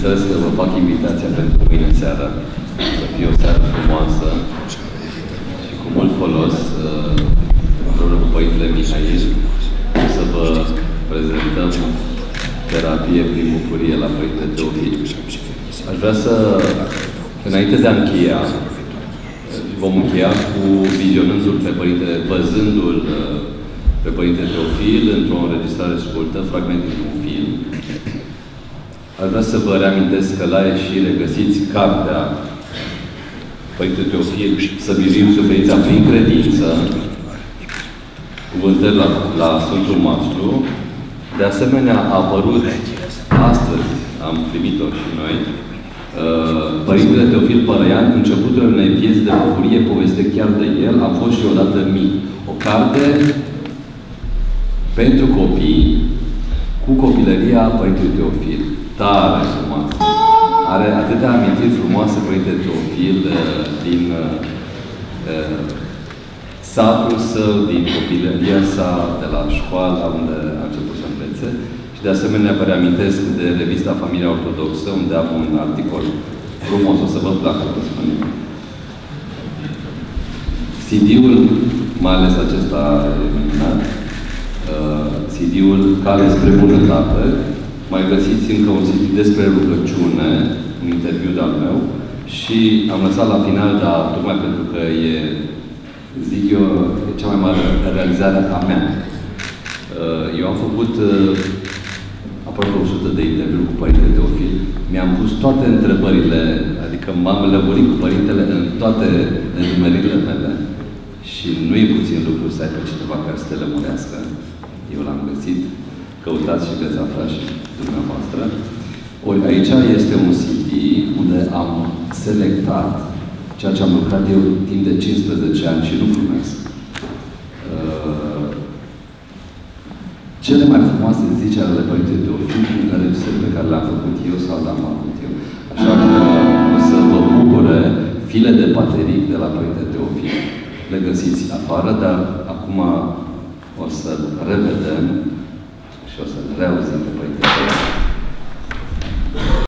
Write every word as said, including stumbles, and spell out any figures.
bineînțeles că vă fac invitația pentru mâine seara. Să fie o seară frumoasă și cu mult folos, împreună cu Părintele Mihail, să vă prezentăm terapie prin bucurie la Părintele Teofil. Aș vrea să, înainte de a încheia, vom încheia cu vizionându-l pe Părintele, văzându-l pe Părintele Teofil într-o înregistrare scurtă, fragment dintr-un film. Aș vrea să vă reamintesc că la ieșire găsiți cartea Părintele Teofil, Să biruim suferința prin credință, cuvântări la, la Sfântul Mastru. De asemenea, a apărut astăzi, am primit-o și noi, Părintele Teofil Părăian, începutul unei vieți de bucurie, poveste chiar de el, a fost și odată mic. O carte pentru copii, cu copilăria Părintele Teofil. Tare frumoasă. Are atâtea amintiri frumoase Părintele Teofil din uh, satul său, din copilăria sa, de la școala unde a început să învețe. Și de asemenea vă reamintesc de revista Familia Ortodoxă, unde am un articol frumos, o să vă placă, vă spun. C D-ul, mai ales acesta eliminat, uh, C D-ul Cale spre bunătate. Mai găsiți încă un C D despre rugăciune, un interviu de-al meu, și am lăsat la final, dar tocmai pentru că e, zic eu, e cea mai mare realizare a mea. Eu am făcut aproape o sută de interviuri cu Părintele Teofil. Mi-am pus toate întrebările, adică m-am lămurit cu Părintele în toate îndumerile mele. Și nu e puțin lucru să ai pe cineva care să te lămurească. Eu l-am găsit. Căutați și veți afla și dumneavoastră. Ori aici este un C D unde am selectat ceea ce am lucrat eu timp de cincisprezece ani și nu glumesc. Uh, cele mai frumoase zice ale Părintele Teofil în înregistrări pe care le-am făcut eu sau le-am făcut eu. Așa că o să vă bucure file de baterii de la Părintele Teofil. Le găsiți afară, dar acum o să revedem și o să reauzim pe Părintele Teofil.